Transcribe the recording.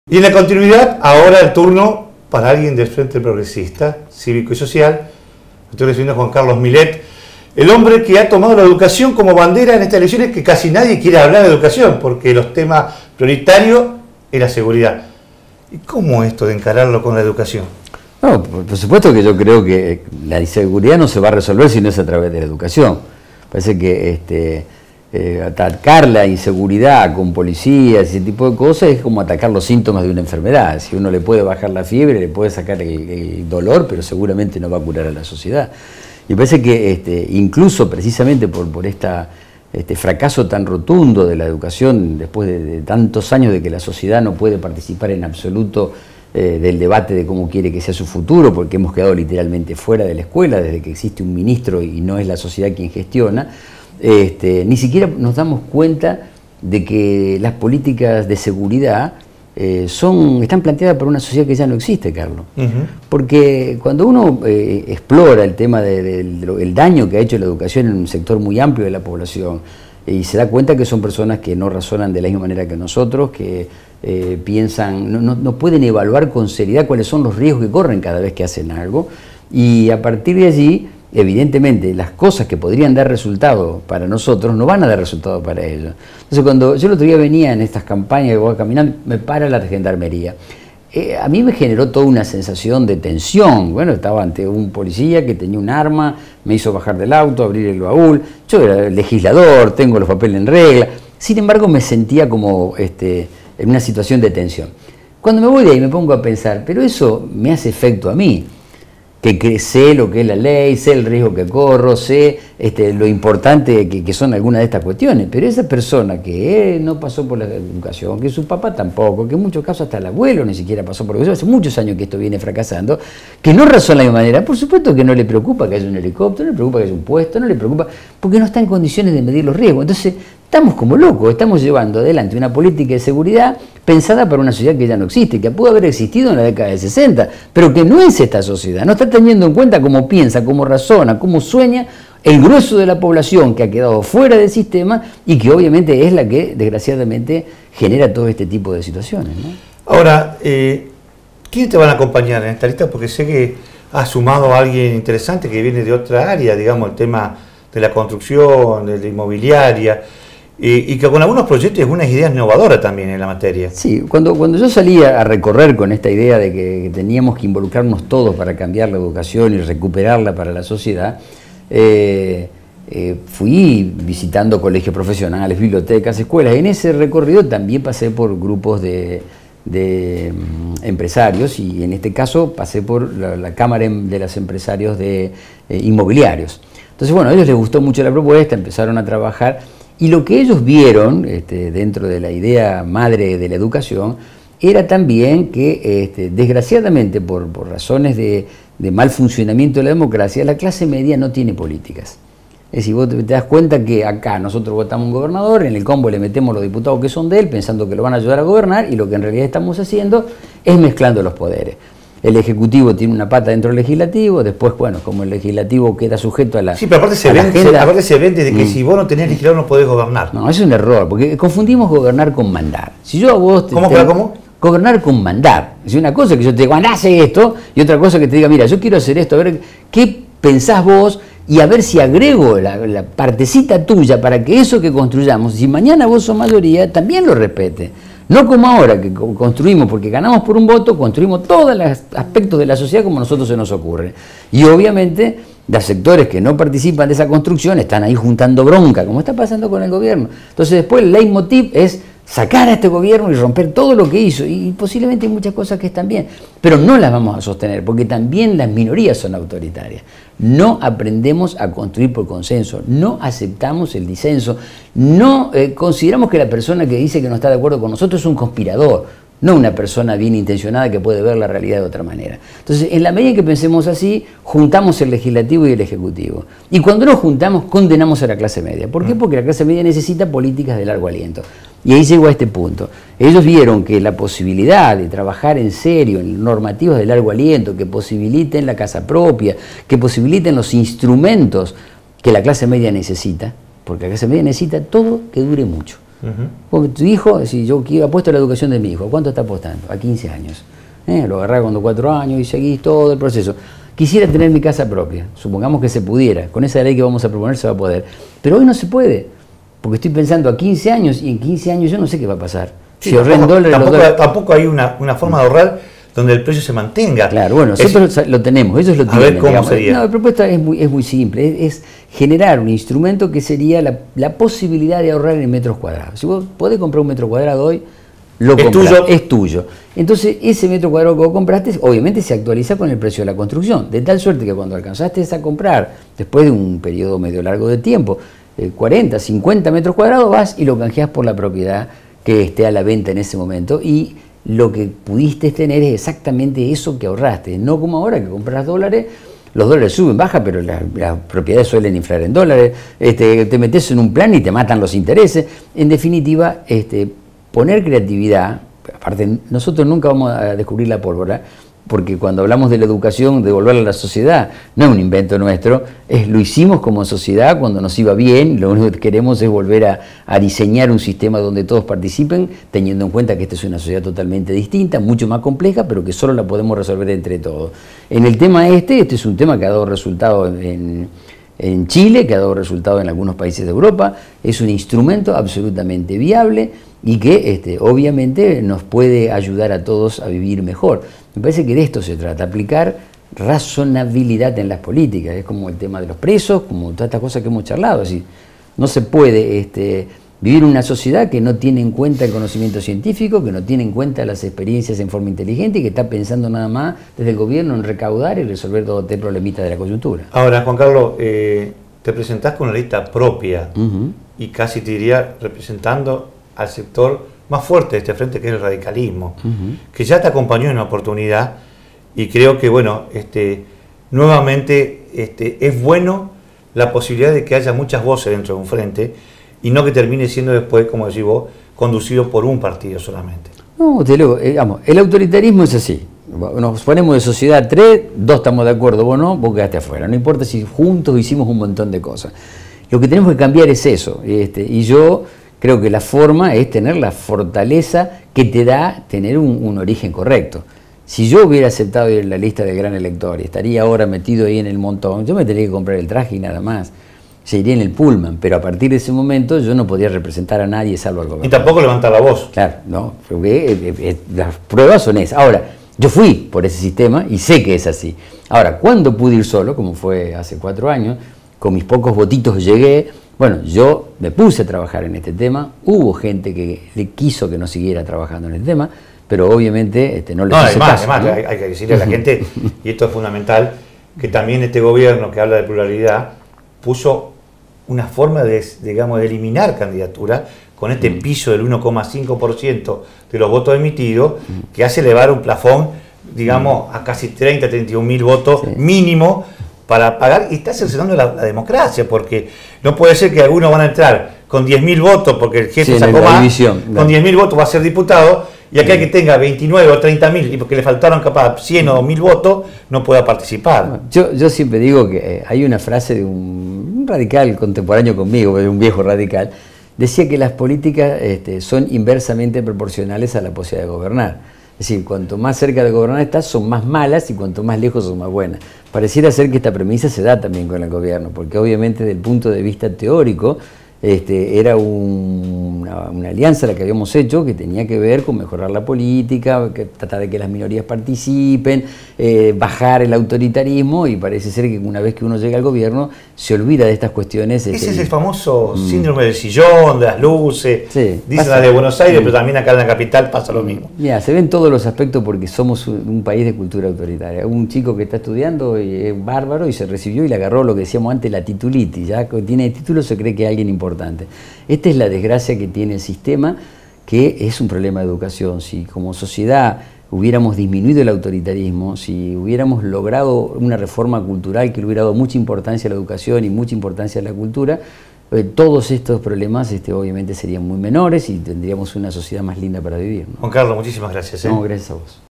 Y en la continuidad, ahora el turno para alguien del Frente Progresista, Cívico y Social. Estoy refiriendo a Juan Carlos Millet, el hombre que ha tomado la educación como bandera en estas elecciones, que casi nadie quiere hablar de educación, porque los temas prioritarios es la seguridad. ¿Y cómo esto de encararlo con la educación? No, por supuesto que yo creo que la inseguridad no se va a resolver si no es a través de la educación. Parece que atacar la inseguridad con policías, ese tipo de cosas, es como atacar los síntomas de una enfermedad. Si uno le puede bajar la fiebre, le puede sacar el dolor, pero seguramente no va a curar a la sociedad. Y parece que incluso precisamente por este fracaso tan rotundo de la educación, después de tantos años de que la sociedad no puede participar en absoluto del debate de cómo quiere que sea su futuro, porque hemos quedado literalmente fuera de la escuela desde que existe un ministro y no es la sociedad quien gestiona, ni siquiera nos damos cuenta de que las políticas de seguridad están planteadas por una sociedad que ya no existe, Carlos. Porque cuando uno explora el tema del daño que ha hecho la educación en un sector muy amplio de la población, y se da cuenta que son personas que no razonan de la misma manera que nosotros, que piensan, no pueden evaluar con seriedad cuáles son los riesgos que corren cada vez que hacen algo, y a partir de allí, evidentemente, las cosas que podrían dar resultado para nosotros no van a dar resultado para ellos. Entonces, cuando yo el otro día venía en estas campañas que voy caminando, me para la gendarmería. A mí me generó toda una sensación de tensión. Bueno, estaba ante un policía que tenía un arma, me hizo bajar del auto, abrir el baúl. Yo era legislador, tengo los papeles en regla. Sin embargo, me sentía como en una situación de tensión. Cuando me voy de ahí me pongo a pensar, pero eso me hace efecto a mí, que sé lo que es la ley, sé el riesgo que corro, sé lo importante que son algunas de estas cuestiones, pero esa persona que no pasó por la educación, que su papá tampoco, que en muchos casos hasta el abuelo ni siquiera pasó por la educación, hace muchos años que esto viene fracasando, que no razona de la misma manera, por supuesto que no le preocupa que haya un helicóptero, no le preocupa que haya un puesto, no le preocupa, porque no está en condiciones de medir los riesgos. Entonces, estamos como locos, estamos llevando adelante una política de seguridad pensada para una sociedad que ya no existe, que pudo haber existido en la década del 60, pero que no es esta sociedad, no está teniendo en cuenta cómo piensa, cómo razona, cómo sueña el grueso de la población que ha quedado fuera del sistema y que obviamente es la que desgraciadamente genera todo este tipo de situaciones, ¿no? Ahora, ¿quiénes te van a acompañar en esta lista? Porque sé que has sumado a alguien interesante que viene de otra área, digamos, el tema de la construcción, de la inmobiliaria, y que con algunos proyectos y algunas ideas innovadoras también en la materia. Sí, cuando yo salía a recorrer con esta idea de que teníamos que involucrarnos todos para cambiar la educación y recuperarla para la sociedad, fui visitando colegios profesionales, bibliotecas, escuelas. En ese recorrido también pasé por grupos de empresarios y en este caso pasé por la Cámara de los Empresarios de Inmobiliarios. Entonces, bueno, a ellos les gustó mucho la propuesta, empezaron a trabajar. Y lo que ellos vieron dentro de la idea madre de la educación era también que, desgraciadamente, por razones de mal funcionamiento de la democracia, la clase media no tiene políticas. Es decir, vos te das cuenta que acá nosotros votamos un gobernador, en el combo le metemos los diputados que son de él, pensando que lo van a ayudar a gobernar, y lo que en realidad estamos haciendo es mezclando los poderes. El Ejecutivo tiene una pata dentro del Legislativo, después, bueno, como el Legislativo queda sujeto a la... Sí, pero aparte se vende de que si vos no tenés legislador no podés gobernar. No, es un error, porque confundimos gobernar con mandar. Si yo a vos... ¿Cómo? Gobernar con mandar. Es una cosa que yo te digo, andá, hace esto, y otra cosa que te diga, mira, yo quiero hacer esto, a ver, ¿qué pensás vos? Y a ver si agrego la partecita tuya para que eso que construyamos, si mañana vos sos mayoría, también lo respete. No como ahora, que construimos, porque ganamos por un voto, construimos todos los aspectos de la sociedad como a nosotros se nos ocurre. Y obviamente, los sectores que no participan de esa construcción están ahí juntando bronca, como está pasando con el gobierno. Entonces después el leitmotiv es sacar a este gobierno y romper todo lo que hizo. Y posiblemente hay muchas cosas que están bien, pero no las vamos a sostener, porque también las minorías son autoritarias. No aprendemos a construir por consenso, no aceptamos el disenso, no consideramos que la persona que dice que no está de acuerdo con nosotros es un conspirador, no una persona bien intencionada que puede ver la realidad de otra manera. Entonces, en la medida en que pensemos así, juntamos el legislativo y el ejecutivo. Y cuando nos juntamos, condenamos a la clase media. ¿Por qué? Porque la clase media necesita políticas de largo aliento. Y ahí llegó a este punto. Ellos vieron que la posibilidad de trabajar en serio en normativas de largo aliento, que posibiliten la casa propia, que posibiliten los instrumentos que la clase media necesita, porque la clase media necesita todo que dure mucho. Tu hijo, si yo apuesto a la educación de mi hijo, ¿cuánto está apostando? A 15 años. Lo agarrás cuando 4 años y seguís todo el proceso. Quisiera tener mi casa propia, supongamos que se pudiera, con esa ley que vamos a proponer se va a poder, pero hoy no se puede, porque estoy pensando a 15 años y en 15 años yo no sé qué va a pasar. Sí, si ahorré en dólares, tampoco hay una forma de ahorrar donde el precio se mantenga. Claro, bueno, nosotros lo tenemos, ellos lo tienen. A ver cómo sería. No, la propuesta es muy simple, es generar un instrumento que sería la posibilidad de ahorrar en metros cuadrados. Si vos podés comprar un metro cuadrado hoy, lo compras, es tuyo. Entonces, ese metro cuadrado que vos compraste, obviamente se actualiza con el precio de la construcción, de tal suerte que cuando alcanzaste a comprar, después de un periodo medio largo de tiempo, 40, 50 metros cuadrados, vas y lo canjeás por la propiedad que esté a la venta en ese momento, y lo que pudiste tener es exactamente eso que ahorraste, no como ahora que compras dólares. Los dólares suben, bajan, pero las propiedades suelen inflar en dólares, te metes en un plan y te matan los intereses. En definitiva, poner creatividad, aparte nosotros nunca vamos a descubrir la pólvora, porque cuando hablamos de la educación, devolverla a la sociedad, no es un invento nuestro, lo hicimos como sociedad cuando nos iba bien, lo único que queremos es volver a diseñar un sistema donde todos participen, teniendo en cuenta que esta es una sociedad totalmente distinta, mucho más compleja, pero que solo la podemos resolver entre todos. En el tema este es un tema que ha dado resultado en Chile, que ha dado resultado en algunos países de Europa, es un instrumento absolutamente viable y que obviamente nos puede ayudar a todos a vivir mejor. Me parece que de esto se trata, aplicar razonabilidad en las políticas, es como el tema de los presos, como todas estas cosas que hemos charlado, así, no se puede vivir una sociedad que no tiene en cuenta el conocimiento científico, que no tiene en cuenta las experiencias en forma inteligente y que está pensando nada más desde el gobierno en recaudar y resolver todo el problemita de la coyuntura. Ahora, Juan Carlos, te presentás con una lista propia y casi te diría representando al sector más fuerte de este frente, que es el radicalismo, que ya te acompañó en una oportunidad y creo que, bueno, nuevamente es bueno la posibilidad de que haya muchas voces dentro de un frente y no que termine siendo después, como decís vos, conducido por un partido solamente. No, digamos, el autoritarismo es así. Nos ponemos de sociedad 3, 2 estamos de acuerdo, vos no, vos quedaste afuera. No importa si juntos hicimos un montón de cosas. Lo que tenemos que cambiar es eso. Y yo creo que la forma es tener la fortaleza que te da tener un origen correcto. Si yo hubiera aceptado ir en la lista del gran elector y estaría ahora metido ahí en el montón, yo me tendría que comprar el traje y nada más. Se iría en el pullman, pero a partir de ese momento yo no podía representar a nadie salvo al gobierno. Y tampoco levantar la voz. Claro, no, porque las pruebas son esas. Ahora, yo fui por ese sistema y sé que es así. Ahora, ¿cuándo pude ir solo? Como fue hace 4 años, con mis pocos votitos llegué. Bueno, yo me puse a trabajar en este tema, hubo gente que le quiso que no siguiera trabajando en el tema, pero obviamente no le hice caso. Además, ¿no? Hay que decirle a la gente, y esto es fundamental, que también este gobierno que habla de pluralidad puso una forma de eliminar candidaturas con este piso del 1,5% de los votos emitidos, que hace elevar un plafón, digamos, a casi 30, 31 mil votos mínimo, para pagar, y está cercenando la democracia, porque no puede ser que algunos van a entrar con 10.000 votos, porque el jefe sacó más, con 10.000 votos va a ser diputado, y aquel que tenga 29 o 30.000, y porque le faltaron capaz 100 o 1.000 votos, no pueda participar. Yo siempre digo que hay una frase de un radical contemporáneo conmigo, un viejo radical, decía que las políticas son inversamente proporcionales a la posibilidad de gobernar. Es decir, cuanto más cerca de gobernar estás, son más malas, y cuanto más lejos son más buenas. Pareciera ser que esta premisa se da también con el gobierno, porque obviamente desde el punto de vista teórico era una alianza la que habíamos hecho, que tenía que ver con mejorar la política, que tratar de que las minorías participen, bajar el autoritarismo, y parece ser que una vez que uno llega al gobierno se olvida de estas cuestiones. Ese es el famoso síndrome del sillón, de las luces, sí, dicen la de Buenos Aires, pero también acá en la capital pasa lo mismo. Mira, se ven todos los aspectos porque somos un país de cultura autoritaria. Un chico que está estudiando y es bárbaro y se recibió y le agarró lo que decíamos antes, la titulitis, ya que tiene título se cree que es alguien importante. Esta es la desgracia que tiene el sistema, que es un problema de educación. Si como sociedad hubiéramos disminuido el autoritarismo, si hubiéramos logrado una reforma cultural que le hubiera dado mucha importancia a la educación y mucha importancia a la cultura, todos estos problemas obviamente serían muy menores y tendríamos una sociedad más linda para vivir, ¿no? Juan Carlos, muchísimas gracias. No, gracias a vos.